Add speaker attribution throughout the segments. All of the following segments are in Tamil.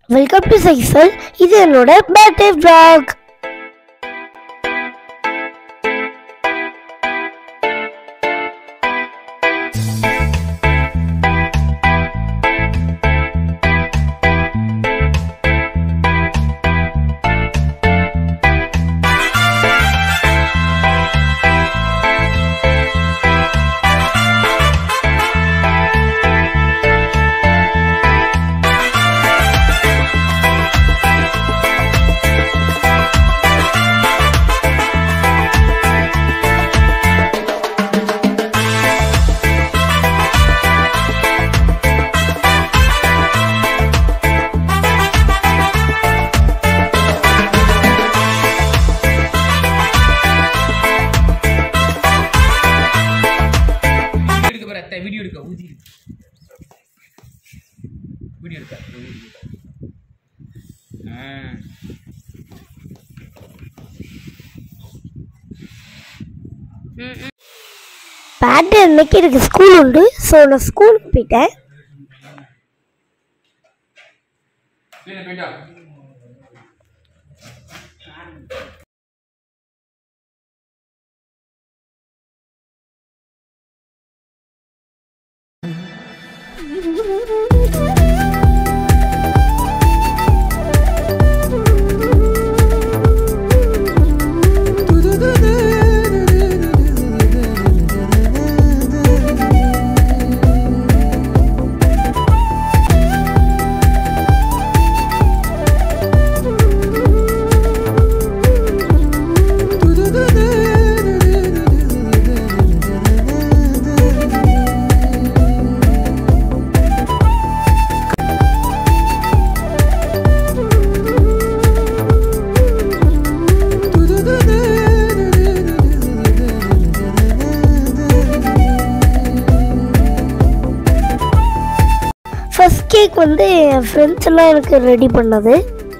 Speaker 1: Welcome to CHAKI'S WORLD. This is my birthday vlog.
Speaker 2: Video இருக்கா
Speaker 1: Birthday அன்னைக்கு எனக்கு ஸ்கூல் உண்டு. ஸோ நான் ஸ்கூலுக்கு போயிட்டேன். ஃபர்ஸ்ட் கேக் வந்து என் ஃப்ரெண்ட்ஸ் எல்லாம் எனக்கு ரெடி பண்ணது.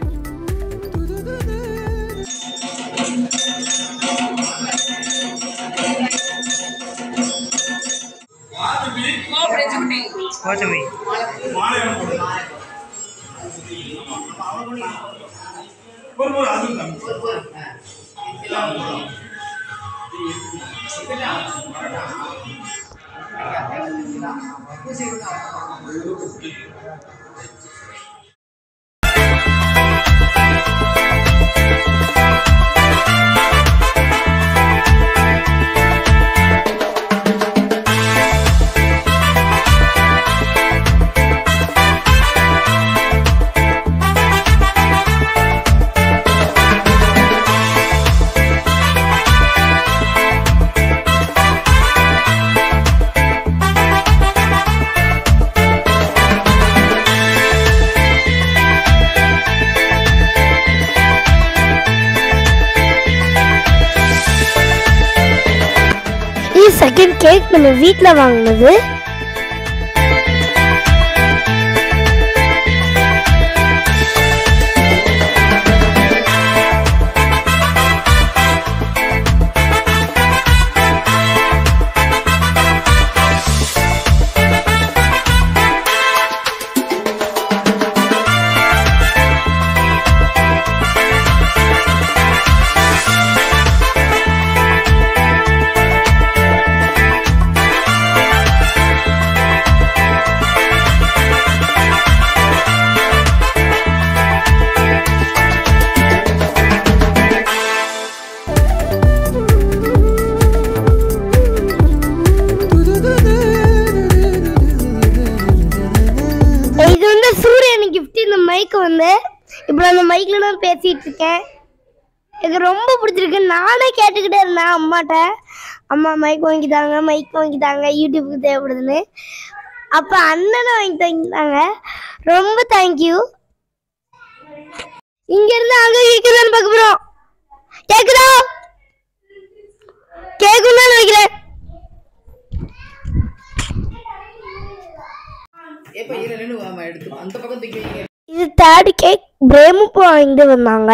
Speaker 1: செகண்ட் கேக் நம்ம வீட்டில் வாங்கினது. இந்த மைக் வந்து இப்போ அந்த மைக்கில் நான் பேசிகிட்டு இருக்கேன். எனக்கு ரொம்ப பிடிச்சிருக்கு. நானே கேட்டுக்கிட்டே இருந்தேன் அம்மாட்ட, அம்மா மைக் வாங்கித்தாங்க யூடியூப்புக்கு தேவைப்படுதுன்னு. அப்போ அண்ணனை வாங்கித்தாங்க. ரொம்ப தேங்க்யூ. இங்கேருந்து அங்கே கேட்குதான்னு பார்க்க போகிறோம். கேட்குதா? கேட்குன்னு நினைக்கிறேன். இது தேர்ட் கேக். பிரேமும் வாங்கிட்டு வந்தாங்க.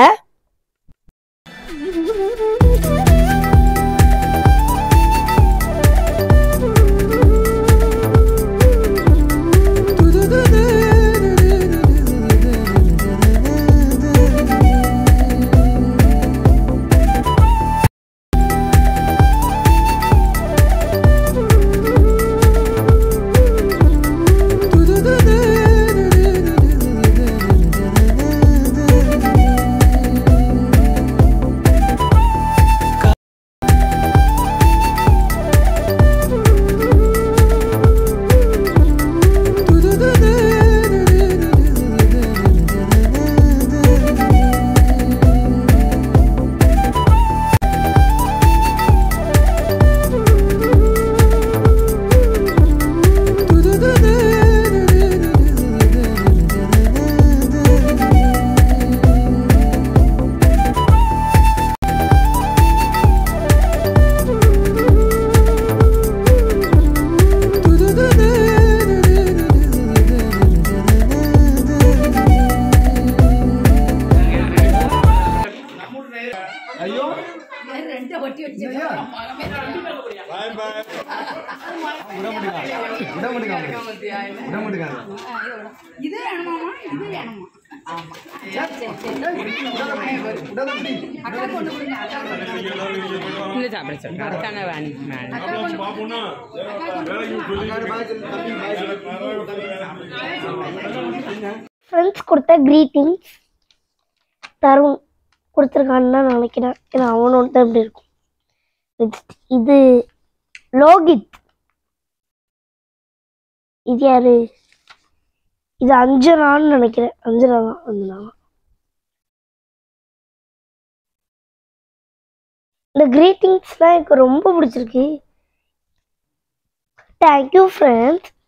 Speaker 3: இது வேணுமாமா இது வேணுமா ஆமா அக்கா கொண்டு கொடுங்க
Speaker 4: இல்லை சாப்பிட சொல்லுங்க அக்கான வேணி
Speaker 1: ஃப்ரெண்ட்ஸ் கொடுத்த கிரீட்டிங்ஸ் தருண் கொடுத்துருக்கான்னு தான் நினைக்கிறேன். ஏன்னா அவனோட தான் இப்படி இருக்கும். நெக்ஸ்ட் இது லோகித். இது யாரு? இது அஞ்சனான்னு நினைக்கிறேன். அஞ்சனா தான். இந்த கிரீட்டிங்ஸ்லாம் எனக்கு ரொம்ப பிடிச்சிருக்கு. Thank you friends.